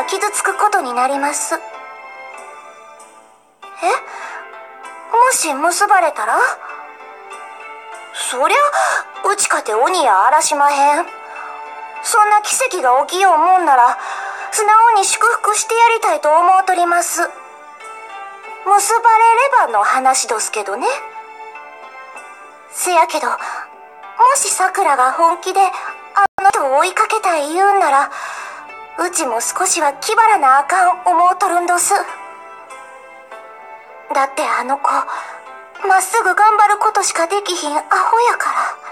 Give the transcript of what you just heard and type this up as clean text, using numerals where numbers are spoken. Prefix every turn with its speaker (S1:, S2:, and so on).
S1: 傷つくことになります。もし結ばれたら、そりゃうちかて鬼やあらしまへん。そんな奇跡が起きようもんなら素直に祝福してやりたいと思うとります。結ばれればの話どすけどね。せやけど、もしさくらが本気であの人を追いかけたい言うんなら、うちも少しは気張らなあかん思うとるんどす。だってあの子、まっすぐ頑張ることしかできひんアホやから。